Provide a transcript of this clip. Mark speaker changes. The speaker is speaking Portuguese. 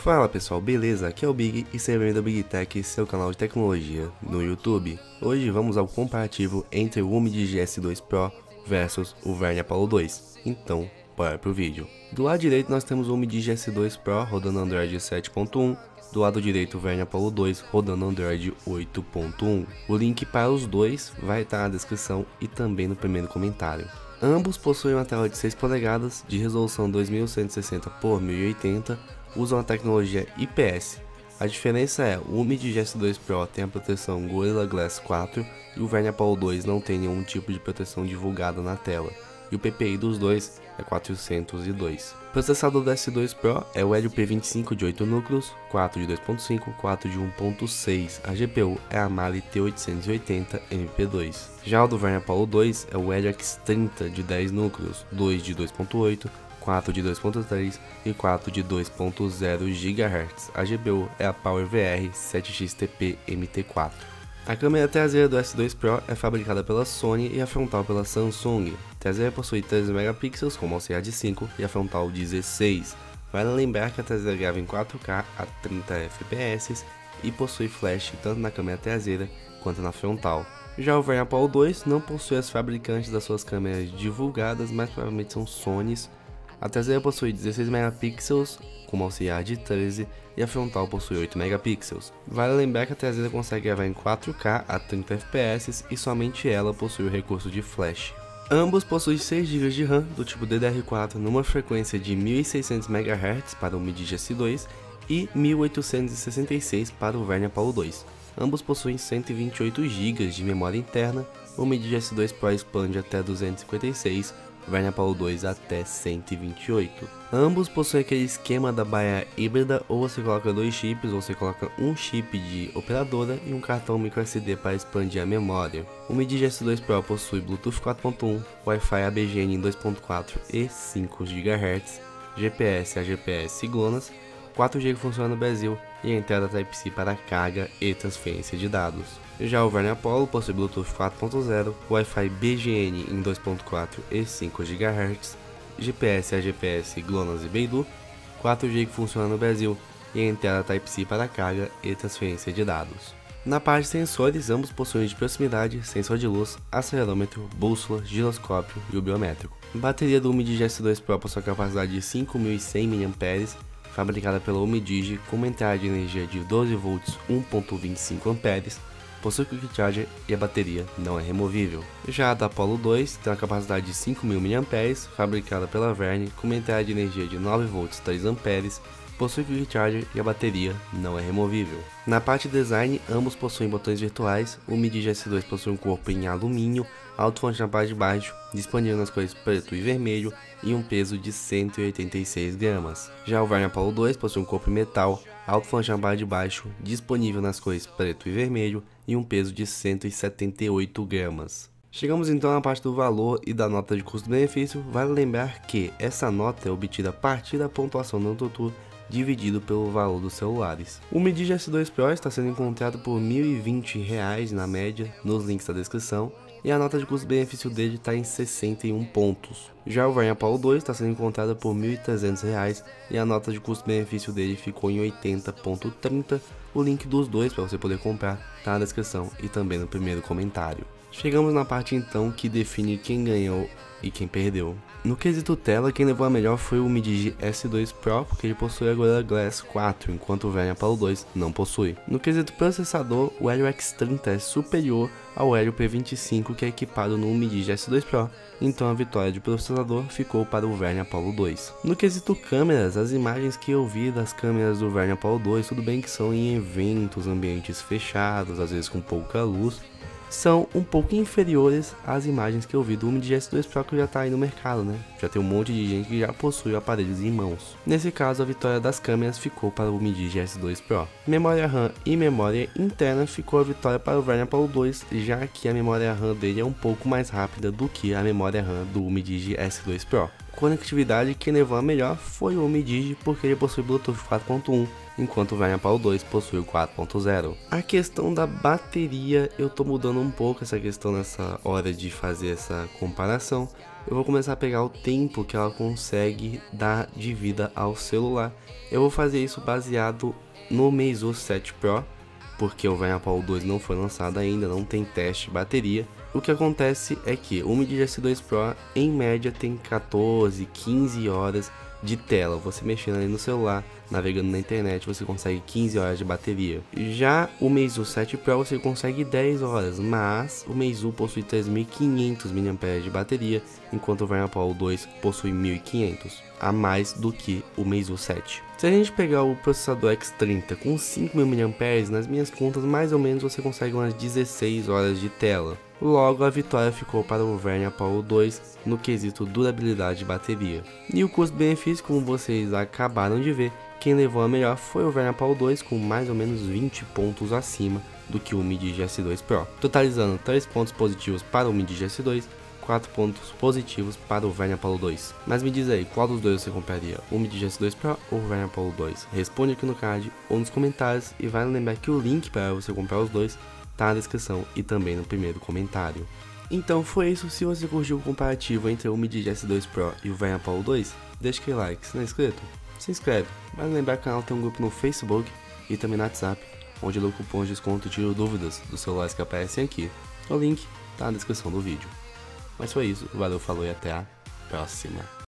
Speaker 1: Fala pessoal, beleza? Aqui é o Big e seja bem-vindo ao Big Tech, seu canal de tecnologia no YouTube. Hoje vamos ao comparativo entre o Umidigi S2 Pro versus o Verne Apollo 2. Então, bora pro vídeo. Do lado direito nós temos o Umidigi S2 Pro rodando Android 7.1, do lado direito o Verne Apollo 2 rodando Android 8.1. O link para os dois vai estar na descrição e também no primeiro comentário. Ambos possuem uma tela de 6 polegadas de resolução 2160 por 1080, usam a tecnologia IPS. A diferença é, o Umidigi S2 Pro tem a proteção Gorilla Glass 4 e o Verne Apollo 2 não tem nenhum tipo de proteção divulgada na tela, e o PPI dos dois é 402. O processador do S2 Pro é o Helio P25 de 8 núcleos, 4 de 2.5, 4 de 1.6. A GPU é a Mali T880 MP2. Já o do Verne Apollo 2 é o Helio X30 de 10 núcleos, 2 de 2.8, 4 de 2.3 e 4 de 2.0 GHz. A GPU é a PowerVR 7XTP MT4. A câmera traseira do S2 Pro é fabricada pela Sony e a frontal pela Samsung. A traseira possui 13 megapixels com auxiliar de 5 e a frontal 16. Vale lembrar que a traseira grava em 4K a 30 fps e possui flash tanto na câmera traseira quanto na frontal. Já o Verne Apollo 2 não possui as fabricantes das suas câmeras divulgadas, mas provavelmente são Sonys. A traseira possui 16 megapixels com auxiliar de 13 e a frontal possui 8 megapixels. Vale lembrar que a traseira consegue gravar em 4K a 30 fps e somente ela possui o recurso de flash. Ambos possuem 6 GB de RAM do tipo DDR4 numa frequência de 1600 MHz para o Umidigi S2 e 1866 para o Verne Apollo 2. Ambos possuem 128 GB de memória interna, o Umidigi S2 Pro expande até 256, o Verne Apollo 2 até 128. Ambos possuem aquele esquema da baia híbrida, ou você coloca 2 chips, ou você coloca um chip de operadora e um cartão microSD para expandir a memória. O Umidigi S2 Pro possui Bluetooth 4.1, Wi-Fi ABGN em 2.4 e 5 GHz, GPS a GPS GLONASS, 4G que funciona no Brasil e a entrada Type-C para carga e transferência de dados. Já o Verne Apollo possui Bluetooth 4.0, Wi-Fi BGN em 2.4 e 5 GHz, GPS a GPS GLONASS e Beidou, 4G que funciona no Brasil e a entrada Type-C para carga e transferência de dados. Na parte de sensores, ambos possuem de proximidade, sensor de luz, acelerômetro, bússola, giroscópio e o biométrico. A bateria do Umidigi S2 Pro possui capacidade de 5.100 mAh, fabricada pela Umidigi com uma entrada de energia de 12 volts 1.25 amperes, possui Quick Charger e a bateria não é removível. Já a da Apollo 2 tem uma capacidade de 5.000 mAh, fabricada pela Verne com uma entrada de energia de 9 volts 3 amperes, possui Quick Charger e a bateria não é removível. Na parte design, ambos possuem botões virtuais, o Umidigi S2 possui um corpo em alumínio, alto-fonte na parte de baixo, disponível nas cores preto e vermelho e um peso de 186 gramas. Já o Verne Apollo 2 possui um corpo em metal, alto-fonte na parte de baixo, disponível nas cores preto e vermelho e um peso de 178 gramas. Chegamos então na parte do valor e da nota de custo-benefício. Vale lembrar que essa nota é obtida a partir da pontuação do AnTuTu dividido pelo valor dos celulares. O Umidigi S2 Pro está sendo encontrado por R$ 1.020 na média, nos links da descrição, e a nota de custo-benefício dele está em 61 pontos. Já o Verne Apollo 2 está sendo encontrado por R$ 1.300 e a nota de custo-benefício dele ficou em 80.30. O link dos dois para você poder comprar está na descrição e também no primeiro comentário. Chegamos na parte então que define quem ganhou e quem perdeu. No quesito tela, quem levou a melhor foi o Umidigi S2 Pro, porque ele possui a Gorilla Glass 4, enquanto o Verne Apollo 2 não possui. No quesito processador, o Helio X30 é superior ao Helio P25 que é equipado no Umidigi S2 Pro, então a vitória de processador ficou para o Verne Apollo 2. No quesito câmeras, as imagens que eu vi das câmeras do Verne Apollo 2, tudo bem que são em eventos, ambientes fechados, às vezes com pouca luz, são um pouco inferiores às imagens que eu vi do Umidigi S2 Pro, que já está aí no mercado, né? Já tem um monte de gente que já possui aparelhos em mãos. Nesse caso, a vitória das câmeras ficou para o Umidigi S2 Pro. Memória RAM e memória interna ficou a vitória para o Verne Apollo 2, já que a memória RAM dele é um pouco mais rápida do que a memória RAM do Umidigi S2 Pro. Conectividade, quem levou a melhor foi o Umidigi, porque ele possui Bluetooth 4.1, enquanto o Verne Apollo 2 possui o 4.0. A questão da bateria, eu tô mudando um pouco essa questão nessa hora de fazer essa comparação. Eu vou começar a pegar o tempo que ela consegue dar de vida ao celular. Eu vou fazer isso baseado no Meizu 7 Pro, porque o Verne Apollo 2 não foi lançado ainda, não tem teste de bateria. O que acontece é que o Mi S2 Pro em média tem 14, 15 horas de tela. Você mexendo ali no celular, navegando na internet, você consegue 15 horas de bateria. Já o Meizu 7 Pro você consegue 10 horas, mas o Meizu possui 3.500 mAh de bateria, enquanto o Verne Apollo 2 possui 1.500, a mais do que o Meizu 7. Se a gente pegar o processador X30 com 5.000 mAh, nas minhas contas mais ou menos você consegue umas 16 horas de tela. Logo, a vitória ficou para o Verne Apollo 2 no quesito durabilidade de bateria. E o custo-benefício, como vocês acabaram de ver, quem levou a melhor foi o Verne Apollo 2 com mais ou menos 20 pontos acima do que o Mi S2 Pro, totalizando 3 pontos positivos para o Mi S2, 4 pontos positivos para o Verne Apollo 2. Mas me diz aí, qual dos dois você compraria? O Mi S2 Pro ou o Verne Apollo 2? Responde aqui no card ou nos comentários e vale lembrar que o link para você comprar os dois tá na descrição e também no primeiro comentário. Então foi isso. Se você curtiu o comparativo entre o Mi S2 Pro e o Verne Apollo 2, deixa aquele like. Se não é inscrito, se inscreve. Vale lembrar que o canal tem um grupo no Facebook e também no WhatsApp, onde eu dou cupons de desconto e tiro dúvidas dos celulares que aparecem aqui. O link tá na descrição do vídeo. Mas foi isso, valeu, falou e até a próxima.